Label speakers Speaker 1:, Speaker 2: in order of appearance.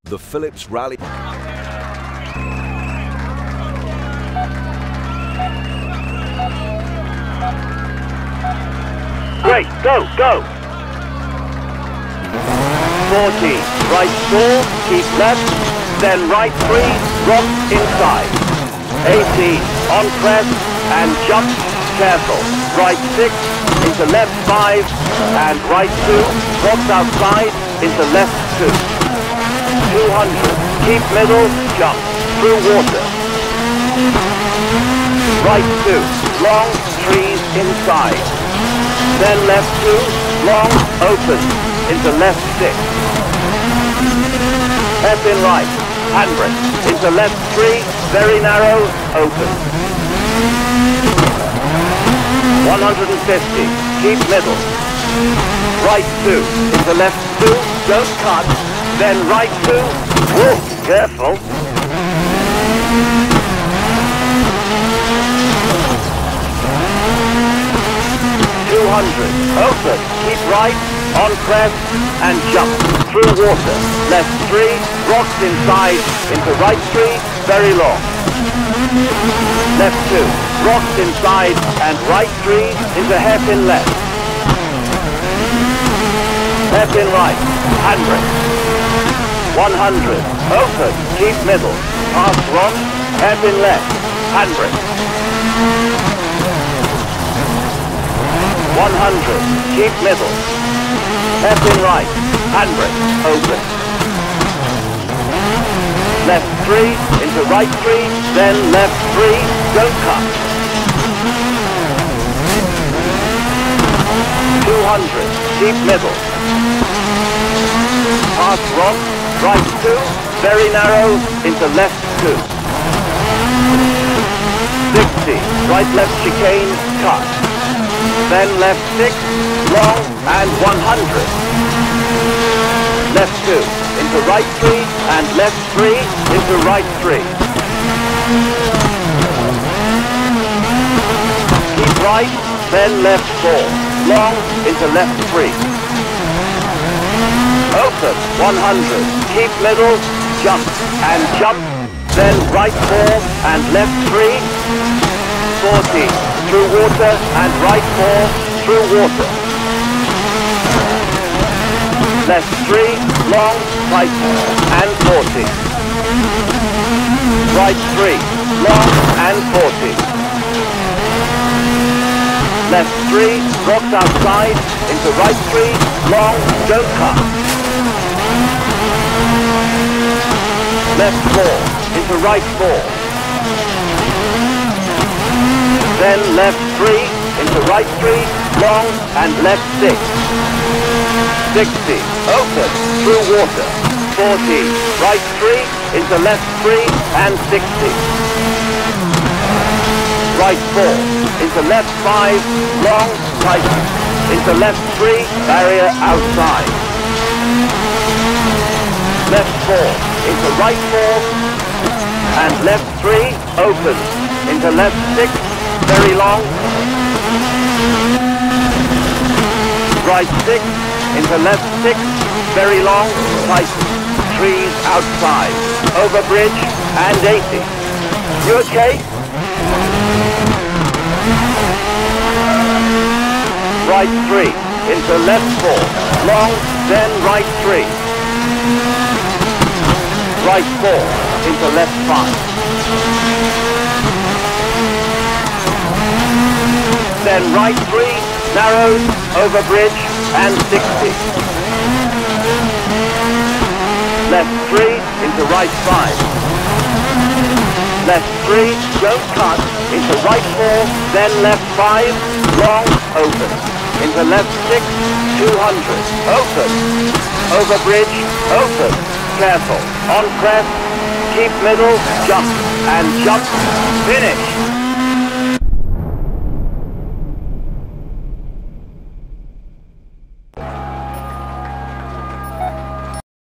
Speaker 1: The Phillips Rally.
Speaker 2: Great, go, go. 40, right 4, keep left, then right 3, rock inside. 80, on crest, and jump, careful. Right 6, into left 5, and right 2, rocks outside, into left 2. 200, keep middle, jump, through water. Right 2, long, trees inside. Then left 2, long, open, into left 6. F in right, handbrake, into left 3, very narrow, open. 150, keep middle. Right 2, into left 2, don't cut, then right 2, whoa, careful. 200, open, keep right, on crest, and jump, through water. Left 3, rocks inside, into right 3, very long. Left 2, rocks inside, and right 3, into hairpin left. Hairpin right, handbrake. 100, open, keep middle, past rock, hairpin left, handbrake. 100, keep middle. Hairpin right, handbrake, open. Left 3, into right 3, then left 3, don't cut. 200, keep middle. Past rock, right 2, very narrow, into left 2. 60, right left chicane, cut. Then left 6, long, and 100. Left 2, into right 3, and left 3, into right 3. Keep right, then left 4, long, into left 3. Open, 100, keep middle, jump, and jump, then right 4, and left 3, 40. Through water, and right 4, through water. Left 3, long, tight, and 40. Right 3, long, and 40. Left 3, rocks outside, into right 3, long, don't cut. Left 4, into right 4. Then left 3, into right 3, long, and left 6. 60, open, through water. 40, right 3, into left 3, and 60. Right 4, into left 5, long, tighten. Into left 3, barrier outside. Left 4, into right 4, and left 3, open. Into left 6, very long. Right 6, into left 6, very long, tighten. Trees outside, over bridge, and 80. You okay? Right 3, into left 4, long, then right 3. Right 4, into left 5. Then right 3, narrows, over bridge, and 60. Left 3, into right 5. Left 3, don't cut, into right 4, then left 5, long, open. Into left 6, 200, open. Over bridge, open. Careful, on crest, keep middle, jump, and jump, finish.